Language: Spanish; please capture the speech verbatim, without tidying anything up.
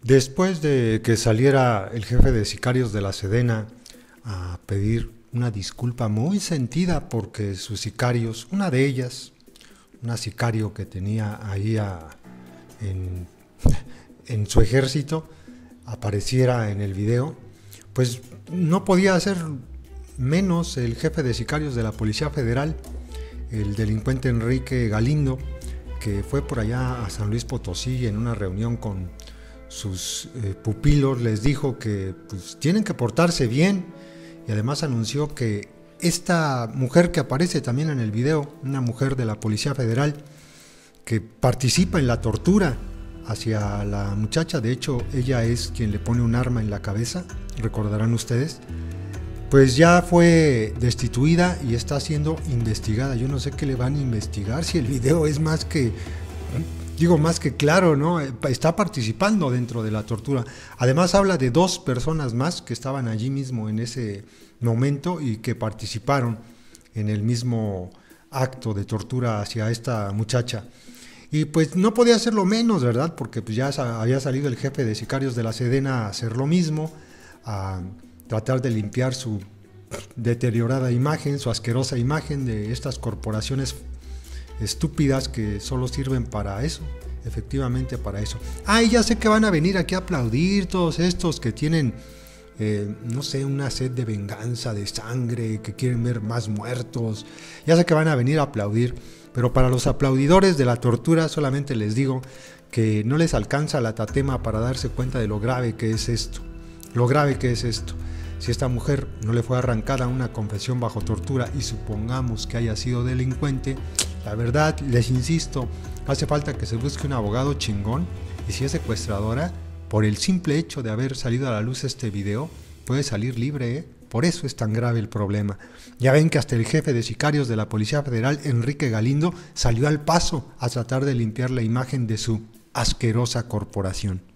Después de que saliera el jefe de sicarios de la Sedena a pedir una disculpa muy sentida porque sus sicarios, una de ellas, una sicario que tenía ahí a, en, en su ejército, apareciera en el video, pues no podía hacer menos el jefe de sicarios de la Policía Federal, el delincuente Enrique Galindo, que fue por allá a San Luis Potosí en una reunión con sus eh, pupilos, les dijo que pues, tienen que portarse bien, y además anunció que esta mujer que aparece también en el video, una mujer de la Policía Federal que participa en la tortura hacia la muchacha, de hecho ella es quien le pone un arma en la cabeza, recordarán ustedes, pues ya fue destituida y está siendo investigada. Yo no sé qué le van a investigar si el video es más que, digo, más que claro, ¿no? Está participando dentro de la tortura. Además habla de dos personas más que estaban allí mismo en ese momento y que participaron en el mismo acto de tortura hacia esta muchacha. Y pues no podía hacerlo menos, ¿verdad? Porque pues ya había salido el jefe de sicarios de la Sedena a hacer lo mismo, a tratar de limpiar su deteriorada imagen, su asquerosa imagen de estas corporaciones estúpidas que solo sirven para eso, efectivamente para eso. Ah, y ya sé que van a venir aquí a aplaudir todos estos que tienen, eh, no sé, una sed de venganza, de sangre, que quieren ver más muertos. Ya sé que van a venir a aplaudir, pero para los aplaudidores de la tortura solamente les digo que no les alcanza la tatema para darse cuenta de lo grave que es esto, lo grave que es esto. Si esta mujer no le fue arrancada una confesión bajo tortura y supongamos que haya sido delincuente, la verdad, les insisto, hace falta que se busque un abogado chingón, y si es secuestradora, por el simple hecho de haber salido a la luz este video, puede salir libre, ¿eh? Por eso es tan grave el problema. Ya ven que hasta el jefe de sicarios de la Policía Federal, Enrique Galindo, salió al paso a tratar de limpiar la imagen de su asquerosa corporación.